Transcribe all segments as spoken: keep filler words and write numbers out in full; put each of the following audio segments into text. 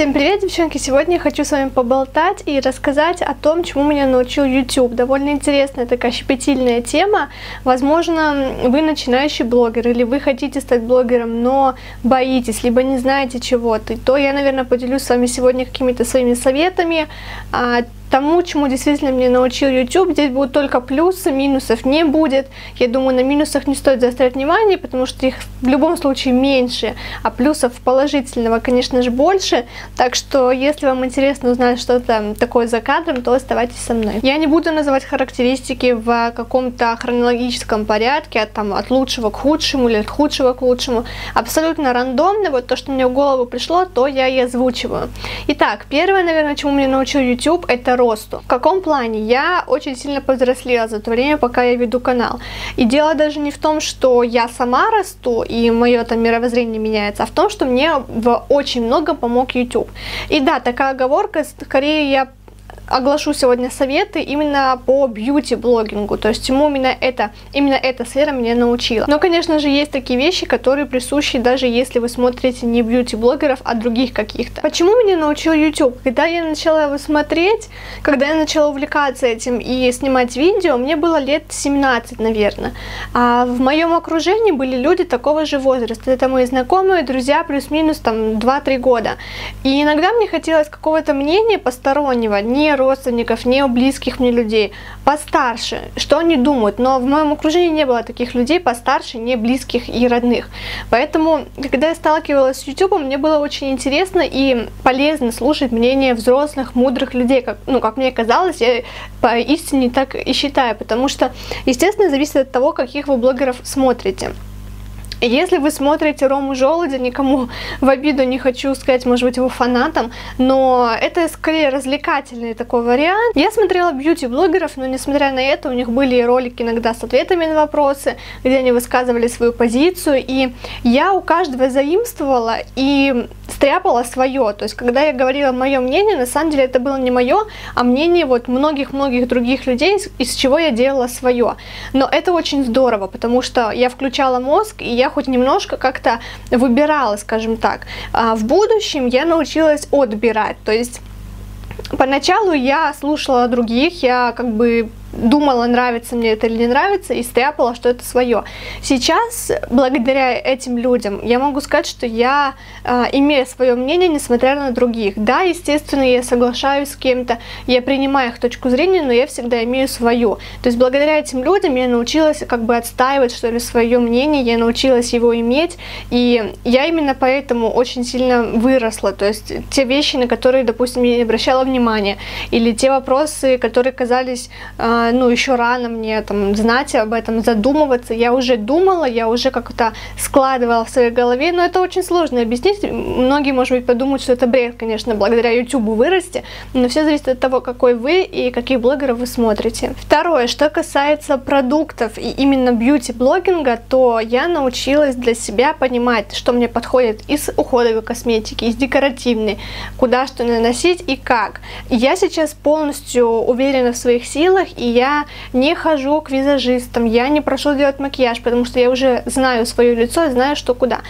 Всем привет, девчонки! Сегодня я хочу с вами поболтать и рассказать о том, чему меня научил YouTube. Довольно интересная такая щепетильная тема. Возможно, вы начинающий блогер или вы хотите стать блогером, но боитесь, либо не знаете чего-то. То я, наверное, поделюсь с вами сегодня какими-то своими советами, тому, чему действительно меня научил YouTube. Здесь будут только плюсы, минусов не будет. Я думаю, на минусах не стоит заострять внимание, потому что их в любом случае меньше, а плюсов положительного, конечно же, больше. Так что, если вам интересно узнать что-то такое за кадром, то оставайтесь со мной. Я не буду называть характеристики в каком-то хронологическом порядке, от, там, от лучшего к худшему или от худшего к лучшему. Абсолютно рандомно, вот то, что мне в голову пришло, то я и озвучиваю. Итак, первое, наверное, чему меня научил YouTube, это росту. В каком плане? Я очень сильно повзрослела за то время, пока я веду канал. И дело даже не в том, что я сама расту и мое там мировоззрение меняется, а в том, что мне в очень многом помог YouTube. И да, такая оговорка, скорее я оглашу сегодня советы именно по бьюти-блогингу, то есть чему именно это, именно эта сфера меня научила. Но, конечно же, есть такие вещи, которые присущи, даже если вы смотрите не бьюти-блогеров, а других каких-то. Почему меня научил YouTube? Когда я начала его смотреть, когда я начала увлекаться этим и снимать видео, мне было лет семнадцать, наверное. А в моем окружении были люди такого же возраста. Это мои знакомые, друзья, плюс-минус там два-три года. И иногда мне хотелось какого-то мнения постороннего, не родственников, не близких мне людей, постарше, что они думают, но в моем окружении не было таких людей постарше, не близких и родных. Поэтому, когда я сталкивалась с YouTube, мне было очень интересно и полезно слушать мнение взрослых, мудрых людей, как, ну, как мне казалось, я поистине так и считаю, потому что, естественно, зависит от того, каких вы блогеров смотрите. Если вы смотрите Рому Желудя, никому в обиду не хочу сказать, может быть, его фанатом, но это скорее развлекательный такой вариант. Я смотрела бьюти-блогеров, но несмотря на это, у них были ролики иногда с ответами на вопросы, где они высказывали свою позицию, и я у каждого заимствовала и стряпала свое. То есть, когда я говорила мое мнение, на самом деле это было не мое, а мнение вот многих-многих других людей, из чего я делала свое. Но это очень здорово, потому что я включала мозг, и я хоть немножко как-то выбирала, скажем так. А в будущем я научилась отбирать, то есть поначалу я слушала других, я как бы думала, нравится мне это или не нравится, и стряпала, что это свое. Сейчас, благодаря этим людям, я могу сказать, что я э, имею свое мнение, несмотря на других. Да, естественно, я соглашаюсь с кем-то, я принимаю их точку зрения, но я всегда имею свою. То есть, благодаря этим людям я научилась как бы отстаивать, что ли, свое мнение, я научилась его иметь, и я именно поэтому очень сильно выросла. То есть, те вещи, на которые, допустим, я не обращала внимания, или те вопросы, которые казались э, ну, еще рано мне там знать об этом, задумываться. Я уже думала, я уже как-то складывала в своей голове, но это очень сложно объяснить. Многие, может быть, подумают, что это бред, конечно, благодаря YouTube вырасти, но все зависит от того, какой вы и каких блогеров вы смотрите. Второе, что касается продуктов и именно бьюти-блогинга, то я научилась для себя понимать, что мне подходит из уходовой косметики, из декоративной, куда что наносить и как. Я сейчас полностью уверена в своих силах, и я не хожу к визажистам, я не прошу делать макияж, потому что я уже знаю свое лицо и знаю, что куда.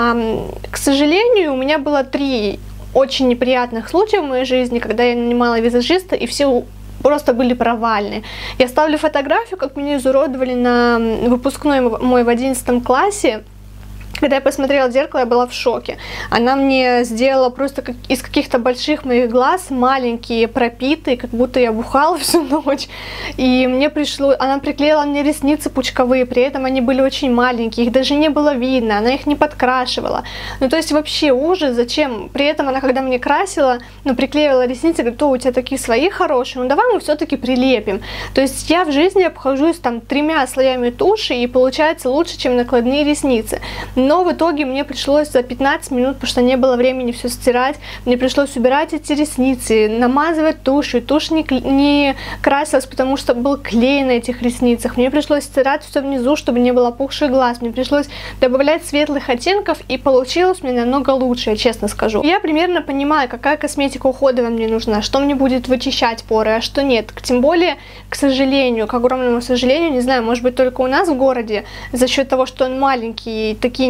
К сожалению, у меня было три очень неприятных случая в моей жизни, когда я нанимала визажиста, и все просто были провальные. Я ставлю фотографию, как меня изуродовали на выпускной мой в одиннадцатом классе. Когда я посмотрела в зеркало, я была в шоке. Она мне сделала просто как из каких-то больших моих глаз маленькие, пропитые, как будто я бухала всю ночь. И мне пришло, она приклеила мне ресницы пучковые, при этом они были очень маленькие, их даже не было видно, она их не подкрашивала. Ну, то есть вообще ужас, зачем? При этом она, когда мне красила, ну, приклеивала ресницы, говорит, о, у тебя такие свои хорошие, ну, давай мы все-таки прилепим. То есть я в жизни обхожусь там тремя слоями туши, и получается лучше, чем накладные ресницы. Но в итоге мне пришлось за пятнадцать минут, потому что не было времени все стирать, мне пришлось убирать эти ресницы, намазывать тушью. Тушь не, не красилась, потому что был клей на этих ресницах. Мне пришлось стирать все внизу, чтобы не было опухших глаз. Мне пришлось добавлять светлых оттенков, и получилось мне намного лучше, я честно скажу. Я примерно понимаю, какая косметика уходовая мне нужна, что мне будет вычищать поры, а что нет. Тем более, к сожалению, к огромному сожалению, не знаю, может быть, только у нас в городе, за счет того, что он маленький, такие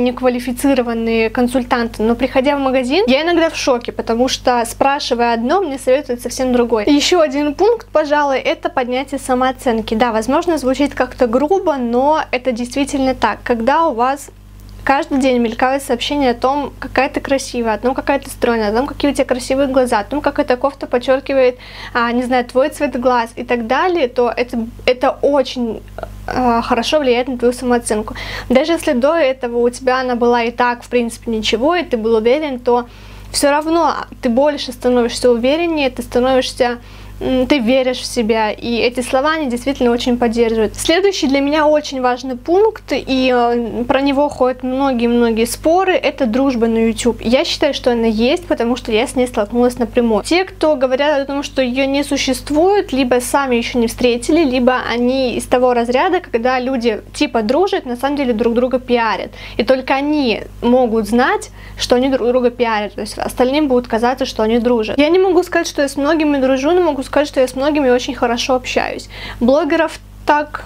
неквалифицированные консультанты, но приходя в магазин, я иногда в шоке, потому что, спрашивая одно, мне советуют совсем другое. Еще один пункт, пожалуй, это поднятие самооценки. Да, возможно, звучит как-то грубо, но это действительно так. Когда у вас каждый день мелькают сообщения о том, какая ты красивая, о том, какая ты стройная, о том, какие у тебя красивые глаза, о том, как эта кофта подчеркивает, а, не знаю, твой цвет глаз и так далее, то это, это очень а, хорошо влияет на твою самооценку. Даже если до этого у тебя она была и так, в принципе, ничего, и ты был уверен, то все равно ты больше становишься увереннее, ты становишься... ты веришь в себя, и эти слова, они действительно очень поддерживают. Следующий для меня очень важный пункт, и э, про него ходят многие-многие споры, это дружба на YouTube. Я считаю, что она есть, потому что я с ней столкнулась напрямую. Те, кто говорят о том, что ее не существует, либо сами еще не встретили, либо они из того разряда, когда люди типа дружат, на самом деле друг друга пиарят. И только они могут знать, что они друг друга пиарят, то есть остальным будет казаться, что они дружат. Я не могу сказать, что я с многими дружу, но могу сказать, что я с многими очень хорошо общаюсь. Блогеров так...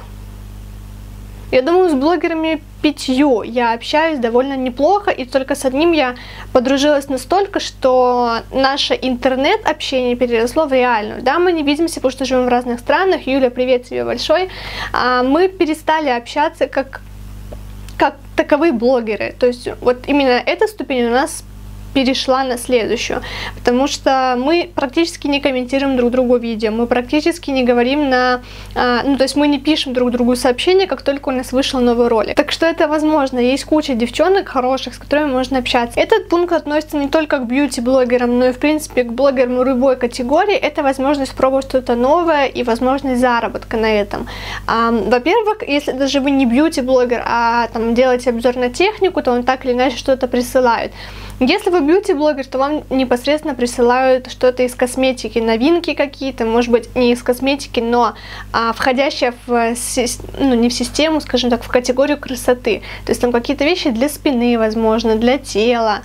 Я думаю, с блогерами пятью я общаюсь довольно неплохо, и только с одним я подружилась настолько, что наше интернет-общение переросло в реальную. Да, мы не видимся, потому что живем в разных странах. Юля, привет тебе большой. А мы перестали общаться как, как таковые блогеры. То есть вот именно эта ступень у нас перешла на следующую, потому что мы практически не комментируем друг другу видео, мы практически не говорим на, а, ну то есть мы не пишем друг другу сообщения, как только у нас вышел новый ролик. Так что это возможно, есть куча девчонок хороших, с которыми можно общаться. Этот пункт относится не только к бьюти-блогерам, но и в принципе к блогерам любой категории. Это возможность пробовать что-то новое и возможность заработка на этом. А, во-первых, если даже вы не бьюти-блогер, а там делаете обзор на технику, то он так или иначе что-то присылает. Если вы бьюти-блогер, то вам непосредственно присылают что-то из косметики, новинки какие-то, может быть, не из косметики, но а, входящие в, ну, не в систему, скажем так, в категорию красоты. То есть там какие-то вещи для спины, возможно, для тела,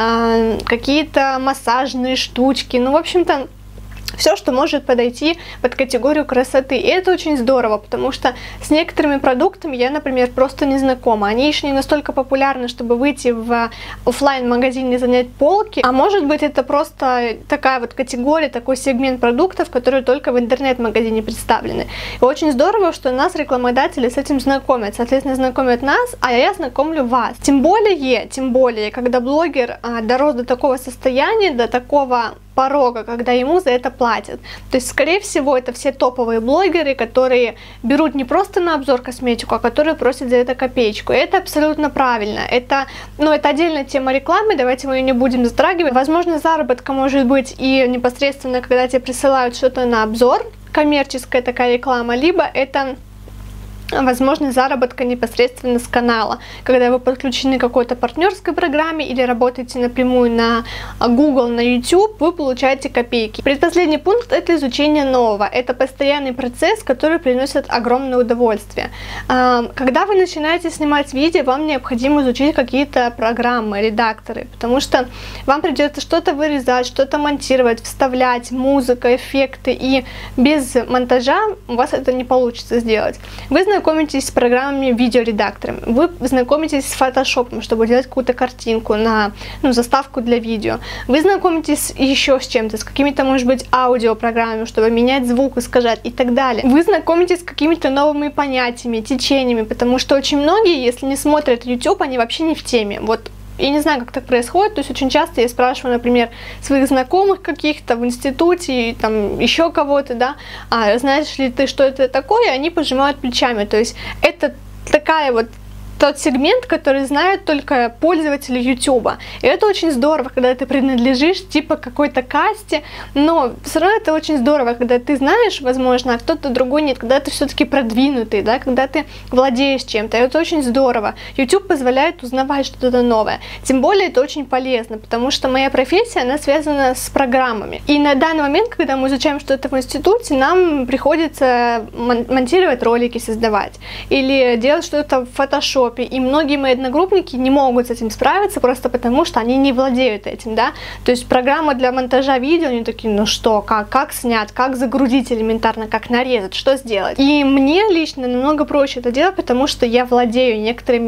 а, какие-то массажные штучки, ну, в общем-то, все, что может подойти под категорию красоты. И это очень здорово, потому что с некоторыми продуктами я, например, просто не знакома. Они еще не настолько популярны, чтобы выйти в офлайн-магазин и занять полки. А может быть, это просто такая вот категория, такой сегмент продуктов, которые только в интернет-магазине представлены. И очень здорово, что нас рекламодатели с этим знакомят. Соответственно, знакомят нас, а я знакомлю вас. Тем более, тем более, когда блогер а, дорос до такого состояния, до такого порога, когда ему за это платят. То есть, скорее всего, это все топовые блогеры, которые берут не просто на обзор косметику, а которые просят за это копеечку. И это абсолютно правильно. Это, ну, это отдельная тема рекламы, давайте мы ее не будем затрагивать. Возможно, заработка может быть и непосредственно, когда тебе присылают что-то на обзор, коммерческая такая реклама, либо это возможность заработка непосредственно с канала, когда вы подключены к какой-то партнерской программе или работаете напрямую на Google, на YouTube, вы получаете копейки. Предпоследний пункт – это изучение нового. Это постоянный процесс, который приносит огромное удовольствие. Когда вы начинаете снимать видео, вам необходимо изучить какие-то программы, редакторы, потому что вам придется что-то вырезать, что-то монтировать, вставлять, музыка, эффекты, и без монтажа у вас это не получится сделать. Вы знакомитесь с программами видеоредакторами, вы знакомитесь с фотошопом, чтобы делать какую-то картинку на, ну, заставку для видео. Вы знакомитесь еще с чем-то, с какими-то, может быть, аудиопрограммами, чтобы менять звук, искажать и так далее. Вы знакомитесь с какими-то новыми понятиями, течениями, потому что очень многие, если не смотрят YouTube, они вообще не в теме. Вот я не знаю, как так происходит, то есть очень часто я спрашиваю, например, своих знакомых каких-то в институте, там еще кого-то, да, а знаешь ли ты, что это такое, и они пожимают плечами, то есть это такая вот тот сегмент, который знают только пользователи YouTube. И это очень здорово, когда ты принадлежишь типа какой-то касте, но все равно это очень здорово, когда ты знаешь, возможно, а кто-то другой нет, когда ты все-таки продвинутый, да, когда ты владеешь чем-то. И это очень здорово. YouTube позволяет узнавать что-то новое. Тем более это очень полезно, потому что моя профессия, она связана с программами. И на данный момент, когда мы изучаем что-то в институте, нам приходится мон- монтировать ролики, создавать, или делать что-то в Photoshop. И многие мои одногруппники не могут с этим справиться, просто потому что они не владеют этим, да. То есть программа для монтажа видео, они такие, ну что, как, как снять, как загрузить элементарно, как нарезать, что сделать. И мне лично намного проще это делать, потому что я владею некоторыми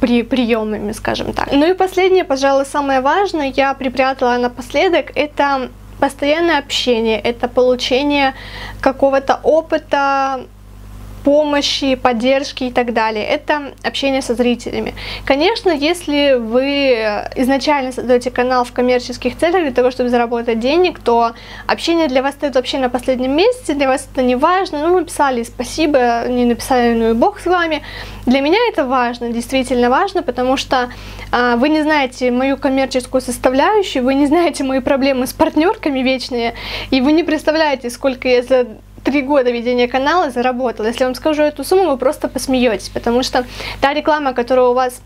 при, приемами, скажем так. Ну и последнее, пожалуй, самое важное, я припрятала напоследок, это постоянное общение, это получение какого-то опыта, помощи, поддержки и так далее. Это общение со зрителями. Конечно, если вы изначально создаете канал в коммерческих целях для того, чтобы заработать денег, то общение для вас стоит вообще на последнем месте, для вас это не важно. Ну, вы написали спасибо, не написали, ну и бог с вами. Для меня это важно, действительно важно, потому что а, вы не знаете мою коммерческую составляющую, вы не знаете мои проблемы с партнерками вечные, и вы не представляете, сколько я за три года ведения канала заработала. Если я вам скажу эту сумму, вы просто посмеетесь, потому что та реклама, которая у вас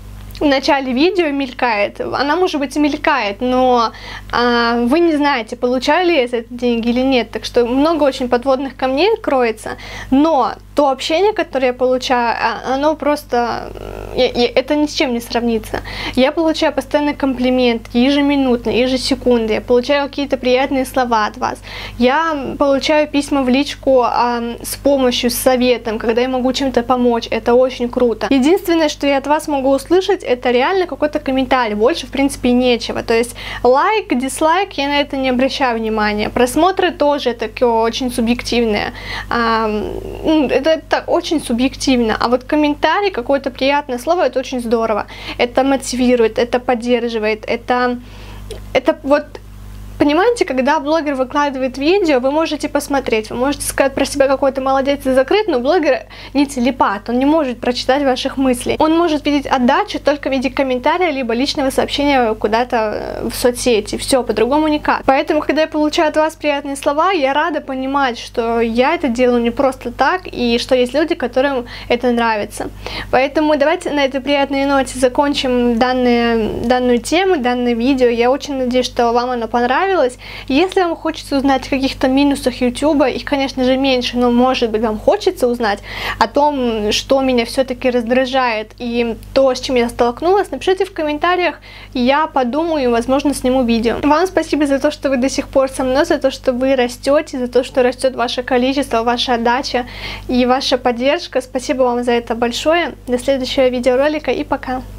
в начале видео мелькает, она, может быть, и мелькает, но а, вы не знаете, получали я за это деньги или нет, так что много очень подводных камней кроется, но то общение, которое я получаю, оно просто, я, я, это ни с чем не сравнится. Я получаю постоянно комплименты, ежеминутно, ежесекунды, я получаю какие-то приятные слова от вас, я получаю письма в личку а, с помощью, с советом, когда я могу чем-то помочь, это очень круто. Единственное, что я от вас могу услышать, это реально какой-то комментарий, больше в принципе нечего, то есть лайк, дизлайк, я на это не обращаю внимания, просмотры тоже такое очень субъективное, а, это, это очень субъективно, а вот комментарий, какое-то приятное слово, это очень здорово, это мотивирует, это поддерживает, это, это вот... Понимаете, когда блогер выкладывает видео, вы можете посмотреть, вы можете сказать про себя какой-то молодец и закрыть, но блогер не телепат, он не может прочитать ваших мыслей. Он может видеть отдачу только в виде комментария, либо личного сообщения куда-то в соцсети. Все, по-другому никак. Поэтому, когда я получаю от вас приятные слова, я рада понимать, что я это делаю не просто так, и что есть люди, которым это нравится. Поэтому давайте на этой приятной ноте закончим данные, данную тему, данное видео. Я очень надеюсь, что вам оно понравилось. Если вам хочется узнать о каких-то минусах YouTube, их, конечно же, меньше, но, может быть, вам хочется узнать о том, что меня все-таки раздражает и то, с чем я столкнулась, напишите в комментариях, я подумаю и, возможно, сниму видео. Вам спасибо за то, что вы до сих пор со мной, за то, что вы растете, за то, что растет ваше количество, ваша отдача и ваша поддержка. Спасибо вам за это большое. До следующего видеоролика и пока!